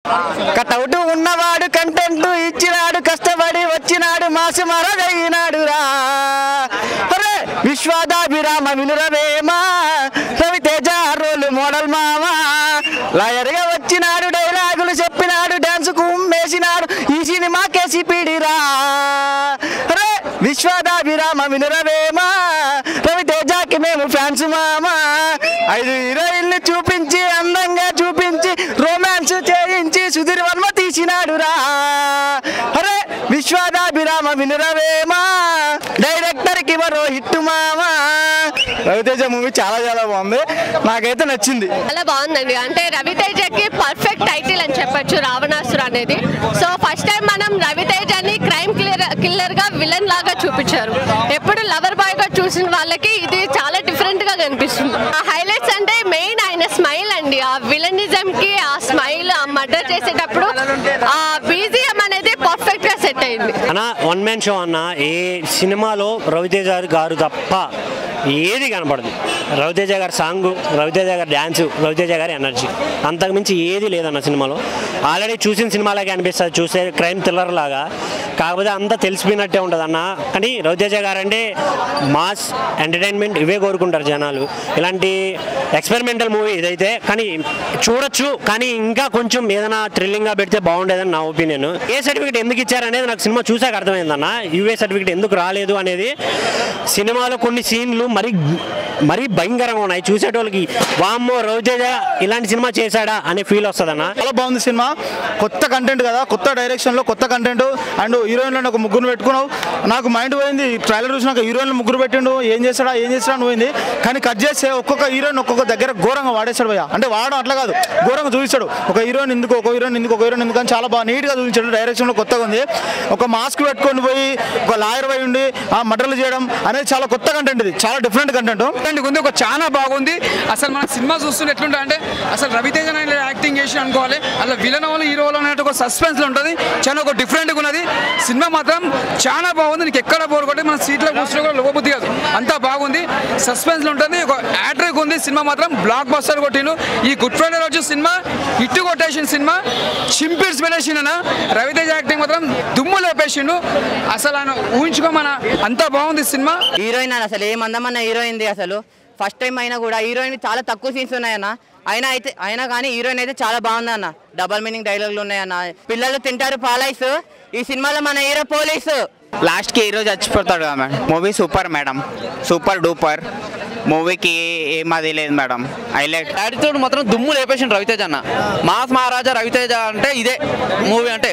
Cutout ఉన్నవాడు content ఇచ్చినాడు, కష్టపడి వచ్చినాడు, మాసు మరదయినాడు రా. విశ్వాదాభిరామ వినురవేమ, రవితేజ రోల్ మోడల్ మామ, లాయర్గా వచ్చినాడు, డైలాగులు చెప్పినాడు, డాన్స్ కుమ్మేసినాడు, ఈ సినిమా కేసిపిడిరా. విశ్వాదాభిరామ వినురవేమ, రవితేజకి మేము ఫ్యాన్స్ మామ. 5 హీరోయిన్లు చూపించి, అందంగా చూపించి, రొమాన్స్ చేయించి, సుధీర్ వర్మ తీసినాడు రా. అరే విశ్వాదాభిరామ వినురవేమ, డైరెక్టర్ కి మరో హిట్ మామ. రవితేజ మూవీ చాలా చాలా బాగుంది, నాకైతే నచ్చింది. చాలా బాగుందండి. అంటే రవితేజకి పర్ఫెక్ట్ టైటిల్ అని చెప్పొచ్చు రావణాసుర అనేది. సో ఫస్ట్ టైం మనం రవితేజని క్రైమ్ కిల్లర్ గా విలన్ లాగా చూపించారు. ఎప్పుడు లవర్ బాయ్ గా చూసిన వాళ్ళకి ఇది చాలా డిఫరెంట్ గా కనిపిస్తుంది. హైలైట్స్ అంటే మెయిన్ ఆయన స్మైల్ అండి. ఆ విలనిజం కి ఆ స్మైల్, ఆ మర్డర్ చేసేటప్పుడు ఆ బీజిఎం అనేది పర్ఫెక్ట్ గా సెట్ అయింది. అన్న వన్ మ్యాన్ షో అన్న. ఏ సినిమాలో రవితేజ గారు తప్ప ఏది కనపడదు. రవితేజ గారి సాంగ్, రవితేజ గారి డ్యాన్స్, రవితేజ గారి ఎనర్జీ, అంతకుమించి ఏది లేదన్న సినిమాలో. ఆల్రెడీ చూసిన సినిమాలాగే అనిపిస్తుంది, చూసే క్రైమ్ థ్రిల్లర్ లాగా. కాకపోతే అంతా తెలిసిపోయినట్టే ఉంటుంది అన్న. కానీ రవితేజ గారు అంటే మాస్ ఎంటర్టైన్మెంట్ ఇవే కోరుకుంటారు జనాలు. ఇలాంటి ఎక్స్పెరిమెంటల్ మూవీ ఇదైతే, కానీ చూడొచ్చు, కానీ ఇంకా కొంచెం ఏదైనా థ్రిల్లింగ్గా పెడితే బాగుండేదని నా ఒపీనియన్. ఏ సర్టిఫికేట్ ఎందుకు ఇచ్చారనేది నాకు సినిమా చూసాక అర్థమైందన్న. యూఏ సర్టిఫికేట్ ఎందుకు రాలేదు అనేది. సినిమాలో కొన్ని సీన్లు మరీ భయంకరంగా ఉన్నాయి. చూసేటోళ్ళకి వామ్మో రవితేజ ఇలాంటి సినిమా చేశాడా అనే ఫీల్ వస్తుందన్న. చాలా బాగుంది సినిమా. కొత్త కంటెంట్ కదా, కొత్త డైరెక్షన్లో కొత్త కంటెంట్. అండ్ హీరోయిన్లను ఒక ముగ్గురు పెట్టుకున్నావు. నాకు మైండ్ పోయింది ట్రైలర్ చూసినాక, హీరోయిన్లు ముగ్గురు పెట్టిండు, ఏం చేస్తాడా అని పోయింది. కానీ కట్ చేస్తే ఒక్కొక్క హీరోయిన్ ఒక్కొక్క దగ్గర ఘోరంగా వాడేస్తాడు భయ్య. అంటే వాడడం అట్లా కాదు, ఘోరంగా చూపిస్తాడు. ఒక హీరోయిన్ ఎందుకు, ఒక హీరోయిన్ ఎందుకు, ఒక హీరోయిన్ ఎందుకు అని చాలా బాగా నీట్గా చూపించాడు. డైరెక్షన్లో కొత్తగా ఉంది. ఒక మాస్క్ పెట్టుకొని పోయి ఒక లాయర్ పోయి ఉండి ఆ మర్డర్లు చేయడం అనేది చాలా కొత్త కంటెంట్. ఇది చాలా డిఫరెంట్ కంటెంట్ ఉంది. ఒక చాలా బాగుంది. అసలు మన సినిమా చూస్తుంటే ఎట్లుంటా అంటే, అసలు రవితేజ యాక్టింగ్ చేసి అనుకోవాలి, అలా విలన్ వాళ్ళు హీరో వాళ్ళు అనేటువంటి ఒక సస్పెన్స్ ఉంటుంది. చాలా ఒక డిఫరెంట్గా ఉన్నది. సినిమా మాత్రం చాలా బాగుంది. నీకు ఎక్కడ బోర్ కొట్టి మన సీట్లో కూర్చొని కూడా లోపబుద్ధి కాదు, అంతా బాగుంది. సస్పెన్స్ ఉంటుంది, ఒక యాట్రిక్ ఉంది. సినిమా మాత్రం బ్లాక్ బస్టర్ కొట్టిండు. ఈ గుడ్ ఫ్రైడే రోజు సినిమా హిట్ కొట్టేసిన సినిమా, చింపిడ్స్ పెట్టేసిండు. రవితేజ యాక్టింగ్ మాత్రం దుమ్ము లేపేసిండు. అసలు ఆయన ఊహించుకోమన్నా, అంతా బాగుంది సినిమా. హీరోయిన్ అసలు ఏమందమన్న హీరోయిన్ అసలు ఫస్ట్ టైం అయినా కూడా హీరోయిన్ చాలా తక్కువ సీన్స్ ఉన్నాయన్న. అయినా కానీ హీరోయిన్ అయితే చాలా బాగుంది అన్న. డబల్ మీనింగ్ డైలాగులు ఉన్నాయన్న. పిల్లలు తింటారు పాలైస్. ఈ సినిమాలో మన హీరో పోలీసు. లాస్ట్కి హీరో చచ్చిపోతాడు కదా madam. Movie super madam, super duper. మూవీకి ఏమది లేదు మేడం. హైలైట్ యాటిట్యూడ్ మాత్రం దుమ్ము లేపేసిండు రవితేజ అన్న. మాస్ మహారాజా రవితేజ అంటే ఇదే మూవీ అంటే.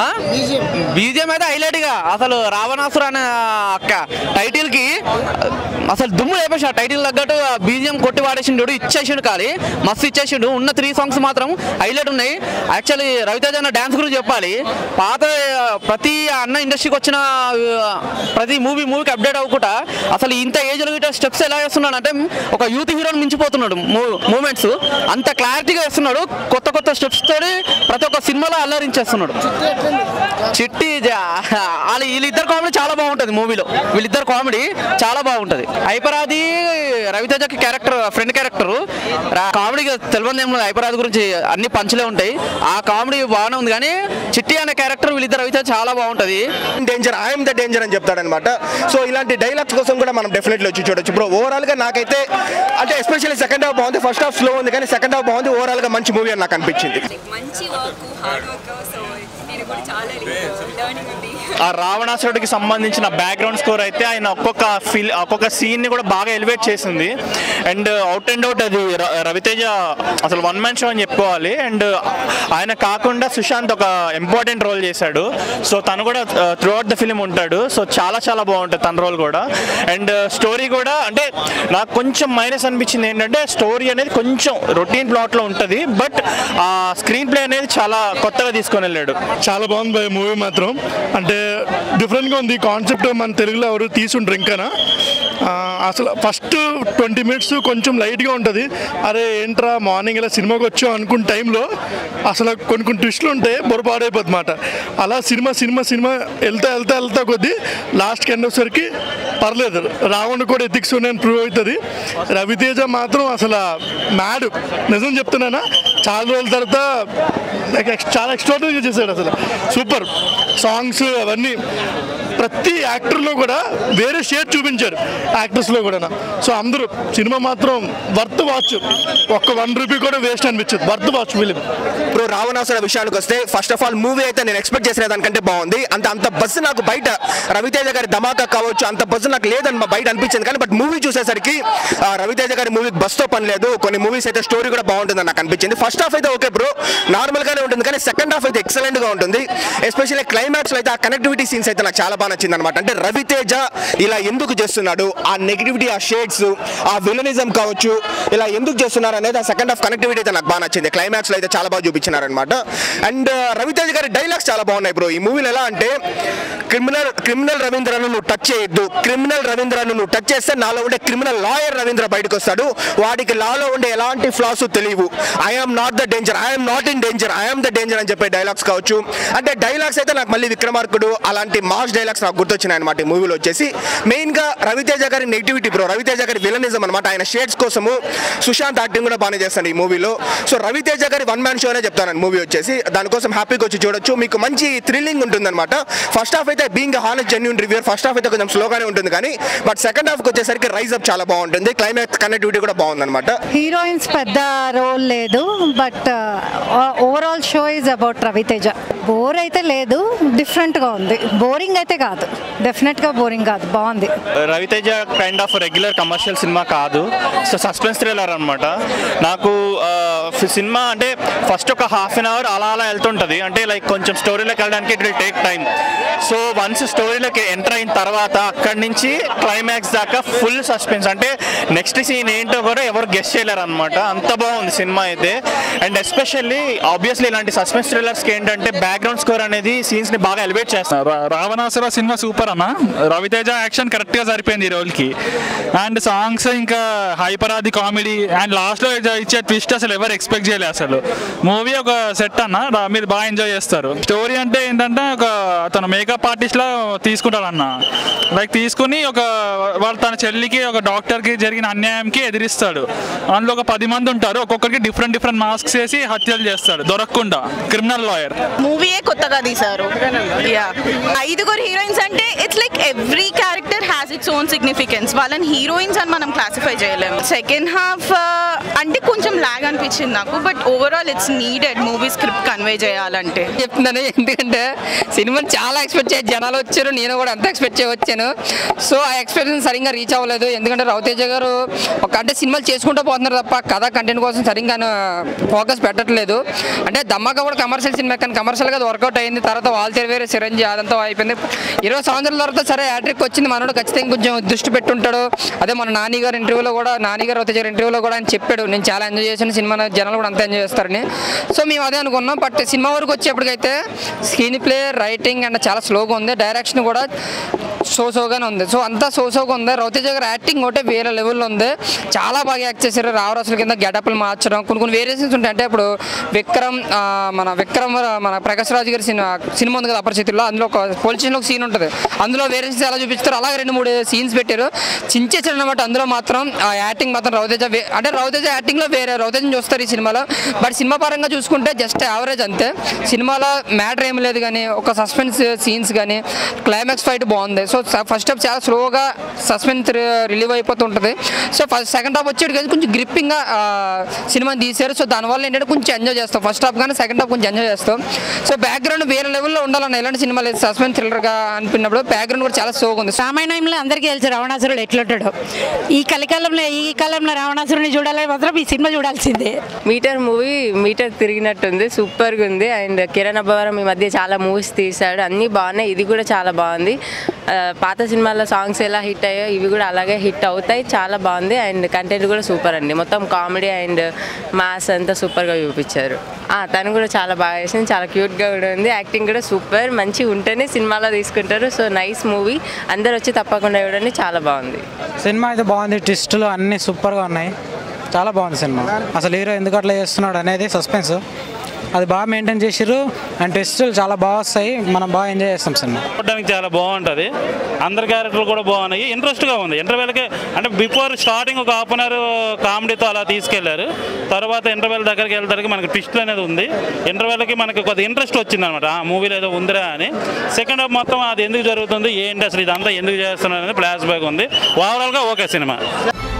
బీజిఎం అయితే హైలైట్గా అసలు రావణాసుర అనే టైటిల్కి అసలు దుమ్ము లేపేసి, ఆ టైటిల్ తగ్గట్టు బీజిఎం కొట్టి వాడేసిండు, ఇచ్చేసిండు. కానీ మస్తు ఇచ్చేసిండు. ఉన్న 3 సాంగ్స్ మాత్రం హైలైట్ ఉన్నాయి. యాక్చువల్లీ రవితేజ అన్న డ్యాన్స్ గురించి చెప్పాలి. పాత ప్రతి అన్న ఇండస్ట్రీకి వచ్చిన ప్రతి మూవీకి అప్డేట్ అవ్వకుండా అసలు ఇంత ఏజ్లో స్టెప్స్ ఎలా వేస్తున్నాడు అంటే ఒక యూత్ హీరోని మించిపోతున్నాడు. మూమెంట్స్ అంత క్లారిటీగా వేస్తున్నాడు. కొత్త స్టెప్స్ తోటి ప్రతి ఒక్క సినిమాలో అల్లరించేస్తున్నాడు. చిట్టి వీళ్ళిద్దరు కామెడీ చాలా బాగుంటుంది మూవీలో. వీళ్ళిద్దరు కామెడీ చాలా బాగుంటుంది. హైపరాది రవితేజకి క్యారెక్టర్, ఫ్రెండ్ క్యారెక్టర్ కామెడీగా తెలియదు ఏం లేదు. హైపరాది గురించి అన్ని పంచులే ఉంటాయి. ఆ కామెడీ బాగానే ఉంది. కానీ చిట్టి అనే క్యారెక్టర్ వీళ్ళిద్దరు రవితేజ చాలా బాగుంటుంది. డేంజర్, ఐఎమ్ ద డేంజర్ అని చెప్తాడనమాట. సో ఇలాంటి డైలాగ్స్ కోసం కూడా మనం డెఫినెట్లీ వచ్చి చూడొచ్చు. ఇప్పుడు ఓవరాల్గా నాకైతే అంటే ఎస్పెషల్లీ సెకండ్ హాఫ్ బాగుంది. ఫస్ట్ హాఫ్ స్లో ఉంది, కానీ సెకండ్ హాఫ్ బాగుంది. ఓవరాల్గా మంచి మూవీ అని నాకు అనిపించింది. మంచి వర్క్, హార్డ్ వర్క్. సో నేను కూడా చాలా లెర్నింగ్ ఉంది. ఆ రావణాసురుడికి సంబంధించిన బ్యాక్గ్రౌండ్ స్కోర్ అయితే ఆయన ఒక్కొక్క సీన్ని కూడా బాగా ఎలివేట్ చేసింది. అండ్ అవుట్ అండ్ అవుట్ అది రవితేజ అసలు వన్ మ్యాన్ షో అని చెప్పుకోవాలి. అండ్ ఆయన కాకుండా సుశాంత్ ఒక ఇంపార్టెంట్ రోల్ చేశాడు. సో తను కూడా త్రూ అవుట్ ద ఫిలిం ఉంటాడు. సో చాలా చాలా బాగుంటుంది తన రోల్ కూడా. అండ్ స్టోరీ కూడా అంటే నాకు కొంచెం మైనస్ అనిపించింది ఏంటంటే, స్టోరీ అనేది కొంచెం రొటీన్ ప్లాట్లో ఉంటుంది. బట్ ఆ స్క్రీన్ ప్లే అనేది చాలా కొత్తగా తీసుకొని వెళ్ళాడు. చాలా బాగుంది మూవీ మాత్రం. అంటే డిఫరెంట్గా ఉంది కాన్సెప్ట్. మన తెలుగులో ఎవరు తీసుండ్రు ఇంకానా. అసలు ఫస్ట్ 20 మినిట్స్ కొంచెం లైట్గా ఉంటుంది. అరే ఏంట్రా మార్నింగ్ ఇలా సినిమాకి వచ్చాం అనుకున్న టైంలో అసలు కొన్ని ట్విస్టులు ఉంటాయి, బొరపాడైపోతుంది అన్నమాట. అలా సినిమా వెళ్తా కొద్దీ లాస్ట్కి ఎండ్ వచ్చేసరికి పర్లేదు, రావణ్ కూడా ఎథిక్స్ ఉన్నాయని ప్రూవ్ అవుతుంది. రవితేజ మాత్రం అసలు మ్యాడ్, నిజం చెప్తున్నానా. చాలా రోజుల తర్వాత చాలా ఎక్స్ట్రాడనరీగా చేశాడు, అసలు సూపర్. సాంగ్స్ అవన్నీ ప్రతి యాక్టర్లో కూడా వేరే షేడ్ చూపించారు, యాక్టర్స్లో కూడా. సో అందరూ సినిమా మాత్రం వర్త్ వాచ్, ఒక్క ₹1 కూడా వేస్ట్ అనిపించదు, వర్త్ వాచ్ ఫిలిం. ఇప్పుడు రావణాసుర విషయానికి వస్తే ఫస్ట్ ఆఫ్ ఆల్ మూవీ అయితే నేను ఎక్స్పెక్ట్ చేసిన దానికంటే బాగుంది. అంత బస్సు నాకు బయట రవితేజ గారి ధమాకా కావచ్చు అంత బస్సు నాకు లేదని బయట అనిపించింది. కానీ బట్ మూవీ చూసేసరికి రవితేజ గారి మూవీకి బస్తో పని లేదు. కొన్ని మూవీస్ అయితే స్టోరీ కూడా బాగుంటుందని నాకు అనిపించింది. ఫస్ట్ హాఫ్ అయితే ఓకే బ్రో, నార్మల్గానే ఉంటుంది. కానీ సెకండ్ హాఫ్ అయితే ఎక్సలెంట్గా ఉంటుంది. ఎస్పెషల్లీ క్లైమాక్స్లో అయితే ఆ కనెక్టివిటీ సీన్స్ అయితే నాకు చాలా బాగా నచ్చింది అనమాట. అంటే రవితేజ ఇలా ఎందుకు చేస్తున్నాడు, ఆ నెగిటివిటీ, ఆ షేడ్స్, ఆ విలనిజం కావచ్చు, ఇలా ఎందుకు చేస్తున్నారు అనేది ఆ సెకండ్ హాఫ్ కనెక్టివిటీ అయితే నాకు బాగా నచ్చింది. క్లైమాక్స్లో అయితే చాలా బాగా చూపించినారనమాట. అండ్ రవితేజ గారి డైలాగ్స్ చాలా బాగున్నాయి బ్రో ఈ మూవీలో. ఎలా అంటే క్రిమినల్ రవీంద్రను నువ్వు టచ్ చేయొద్దు, క్రిమినల్ రవీంద్రను నువ్వు టచ్ చేస్తే నాలో ఉండే క్రిమినల్ లాయర్ రవీంద్ర బయటకు వస్తాడు, వాడికి లాలో ఉండే ఎలాంటి ఫ్లాస్ తెలియవు. I'm not the danger, I'm not in danger, I'm the danger అని చెప్పే డైలాగ్స్ కావచ్చు. అంటే డైలాగ్స్ అయితే నాకు మళ్ళీ విక్రమార్కుడు అలాంటి మాస్ డైలాగ్స్ నాకు గుర్తొచ్చినాయి అనమాట ఈ మూవీలో వచ్చేసి. మెయిన్గా రవితేజ గారి నెగిటివిటీ బ్రో, రవితేజ గారి విలనిజం అనమాట. ఆయన షేడ్స్ కోసము సుశాంత్ యాక్టింగ్ కూడా బాగానే చేస్తాను ఈ మూవీలో. సో రవితేజ గారి వన్ మ్యాన్ షో అనే చెప్తాను మూవీ వచ్చేసి. దానికోసం హ్యాపీగా వచ్చి చూడొచ్చు, మీకు మంచి థ్రిల్లింగ్ ఉంటుందన్నమాట. ఫస్ట్ హాఫ్ అయితే being honest genuine reviewer first half అయితే కొంచెం స్లోగానే ఉంటుంది, కానీ బట్ సెకండ్ హాఫ్కి వచ్చేసరికి రైజ్ అప్ చాలా బాగుంటుంది. క్లైమాక్స్ కనెక్టివిటీ కూడా బాగుందన్నమాట. హీరోయిన్స్ పెద్ద రోల్ లేదు, but overall show is about Raviteja. Bore అయితే లేదు, డిఫరెంట్గా ఉంది. బోరింగ్ అయితే కాదు, డెఫినెట్గా బోరింగ్ కాదు, బాగుంది. Raviteja kind of regular commercial cinema కాదు, సో సస్పెన్స్ థ్రిల్లర్ అనమాట. నాకు సినిమా అంటే ఫస్ట్ ఒక ½ an hour అలా వెళ్తుంటుంది, అంటే లైక్ కొంచెం స్టోరీలోకి వెళ్ళడానికి it will take time. So once స్టోరీలోకి ఎంటర్ అయిన తర్వాత అక్కడి నుంచి క్లైమాక్స్ దాకా ఫుల్ సస్పెన్స్, అంటే నెక్స్ట్ సీన్ ఏంటో కూడా ఎవరు గెస్ చేయలేరు అనమాట. అంత బాగుంది సినిమా అయితే. అండ్ ఎస్పెషల్లీ ఆబ్వియస్లీ ఇలాంటి సస్పెన్స్ థ్రిల్లర్స్కి ఏంటంటే బ్యాక్గ్రౌండ్ స్కోర్ అనేది సీన్స్ని బాగా ఎలివేట్ చేస్తారు. రావణాసుర సినిమా సూపర్ అన్న, రవితేజ యాక్షన్ కరెక్ట్గా సరిపోయింది ఈ రోల్కి. అండ్ సాంగ్స్ ఇంకా హైపరాది కామెడీ అండ్ లాస్ట్లో ఇచ్చే ట్విస్ట్ అసలు ఎవరు ఎక్స్పెక్ట్ చేయలేదు. అసలు మూవీ ఒక సెట్ అన్న, మీరు బాగా ఎంజాయ్ చేస్తారు. స్టోరీ అంటే ఏంటంటే అతను మేకప్ ఆర్టిస్ట్లా తీసుకుంటాడన్న, లైక్ తీసుకుని వాళ్ళు తన చెల్లికి ఒక డాక్టర్కి జరిగిన అన్యాయంకి ఎదిరిస్తాడు. అందులో ఒక 10 మంది ఉంటారు, ఒక్కొక్కరికి డిఫరెంట్ మాస్క్స్ వేసి హత్యలు చేస్తాడు దొరకకుండా. క్రిమినల్ లాయర్ మూవీయే కొత్తగా తీశారు. 5 హీరోయిన్స్ అంటే it's like every character has its own significance. వాళ్ళని హీరోయిన్స్ అని మనం క్లాసిఫై చేయలేము. సెకండ్ హాఫ్ అంటే కొంచెం లాగ్ అనిపించింది నాకు, but overall it's needed movie script convey చేయాలంటే చెప్తున్నాను. ఎందుకంటే సినిమాని చాలా ఎక్స్పెక్ట్ చేసి జనాలు వచ్చారు, నేను కూడా అంత ఎక్స్పెక్ట్ చేసి వచ్చాను. సో ఆ ఎక్స్పెక్టేషన్ సరిగ్గా రీచ్ అవ్వలేదు. ఎందుకంటే రవితేజ గారు అంటే సినిమాలు చేసుకుంటూ పోతున్నారు తప్ప కథ కంటెంట్ కోసం సరిగ్గా ఫోకస్ పెట్టట్లేదు. అంటే ధమాకా కూడా కమర్షియల్ సినిమా, కానీ కమర్షియల్గా వర్కౌట్ అయింది. తర్వాత వాల్తేరు వేరే చిరంజీవి అదంతా అయిపోయింది. 20 సంవత్సరాల తర్వాత సరే హ్యాట్రిక్ వచ్చింది, మనోడు ఖచ్చితంగా కొంచెం దృష్టి పెట్టుంటాడు. అదే మన నానిగారు ఇంటర్వ్యూలో కూడా, నానిగారు రవితేజ గారి ఇంటర్వ్యూలో కూడా ఆయన చెప్పాడు, నేను చాలా ఎంజాయ్ చేసిన సినిమా, జనాలు కూడా అంతా ఎంజాయ్ చేస్తారని. సో మేము అదే అనుకున్నాం. బట్ సినిమా వరకు వచ్చేప్పటికైతే స్క్రీన్ ప్లే, రైటింగ్ అండ్ చాలా స్లోగా ఉంది. డైరెక్షన్ కూడా సోగానే ఉంది. సో అంతా సోగా ఉంది. రవితేజ గారు యాక్టింగ్ ఒకటే వేరే లెవెల్లో ఉంది, చాలా బాగా యాక్ట్ చేశారు. రావరాసుల కింద గెటప్లు మార్చడం, కొన్ని వేరియేషన్స్ ఉంటాయి. అంటే ఇప్పుడు విక్రమ్ మన ప్రకాష్ రాజు గారి సినిమా ఉంది కదా అపరిచితుల్లో, అందులో ఒక పోలీస్ స్టేషన్లో ఒక సీన్ ఉంటుంది, అందులో వేరియేషన్స్ ఎలా చూపిస్తారు, అలాగే 2-3 సీన్స్ పెట్టారు, చించేసారు అనమాట. అందులో మాత్రం ఆ యాక్టింగ్ మాత్రం రవితేజ అంటే రవితేజ యాక్టింగ్లో వేరే రవితేజని చూస్తారు ఈ సినిమాలో. బట్ సినిమా పరంగా చూసుకుంటే జస్ట్ యావరేజ్ అంతే. సినిమాలో మ్యాటర్ ఏమి లేదు, కానీ ఒక సస్పెన్స్ సీన్స్ కానీ క్లైమాక్స్ ఫైట్ బాగుంది. సో ఫస్ట్ హాఫ్ చాలా స్లోగా సస్పెన్స్ రిలీవ్ అయిపోతుంటుంది. సో సెకండ్ హాఫ్ వచ్చేది కానీ కొంచెం గ్రిప్పింగ్గా సినిమాని తీశారు. సో దానివల్ల ఏంటంటే కొంచెం ఎంజాయ్ చేస్తాం. ఫస్ట్ హాఫ్ కానీ సెకండ్ హాఫ్ కొంచెం ఎంజాయ్ చేస్తాం. సో బ్యాక్గ్రౌండ్ వేరే లెవెల్లో ఉండాలన్న ఎలాంటి సినిమా లేదు, సస్పెన్స్ థ్రిల్లర్గా అనిపినప్పుడు బ్యాక్గ్రౌండ్ కూడా చాలా స్లోగా ఉంది. రామాయణంలో అందరికీ తెలుసు రావణాసురుడు ఎట్లుంటాడు. ఈ కాలంలో రావణాసురుడిని చూడాలని మాత్రం ఈ సినిమా చూడాల్సిందే. మీటర్ తిరిగినట్టుంది, సూపర్గా ఉంది. అండ్ కిరణ్ అబ్బవరం ఈ మధ్య చాలా మూవీస్ తీశాడు, అన్నీ బాగున్నాయి. ఇది కూడా చాలా బాగుంది. పాత సినిమాల్లో సాంగ్స్ ఎలా హిట్ అయ్యాయో ఇవి కూడా అలాగే హిట్ అవుతాయి. చాలా బాగుంది. అండ్ కంటెంట్ కూడా సూపర్ అండి. మొత్తం కామెడీ అండ్ మాస్ అంతా సూపర్గా చూపించారు. తను కూడా చాలా బాగా చేసింది, చాలా క్యూట్గా కూడా ఉంది. యాక్టింగ్ కూడా సూపర్, మంచిగా ఉంటేనే సినిమాలో తీసుకుంటారు. సో నైస్ మూవీ, అందరు వచ్చి తప్పకుండా చూడండి, చాలా బాగుంది. సినిమా అయితే బాగుంది, ట్విస్టులు అన్నీ సూపర్గా ఉన్నాయి, చాలా బాగుంది సినిమా. అసలు హీరో ఎందుకు అట్లా చేస్తున్నాడు అనేది సస్పెన్స్. అది బాగా మెయింటైన్ చేసిర్రు అండ్ టెస్టులు చాలా బాగా వస్తాయి, మనం బాగా ఎంజాయ్ చేస్తాం సినిమా. చూడడానికి చాలా బాగుంటుంది, అందరి క్యారెక్టర్లు కూడా బాగున్నాయి, ఇంట్రెస్ట్గా ఉంది. ఇంటర్వెల్కి అంటే బిఫోర్ స్టార్టింగ్ ఒక హాఫ్ అన్ అవర్ కామెడీతో అలా తీసుకెళ్లారు, తర్వాత ఇంటర్వెల్ దగ్గరికి వెళ్తానికి మనకి ట్విస్ట్ అనేది ఉంది. ఇంటర్వెల్కి మనకి కొద్ది ఇంట్రెస్ట్ వచ్చింది అనమాట, ఆ మూవీలో ఏదో ఉందిరా అని. సెకండ్ హాఫ్ మొత్తం అది ఎందుకు జరుగుతుంది, ఏంటి అసలు ఇదంతా ఎందుకు చేస్తున్నారు అనేది ఫ్లాష్ బ్యాక్ ఉంది. ఓవరాల్గా ఓకే సినిమా.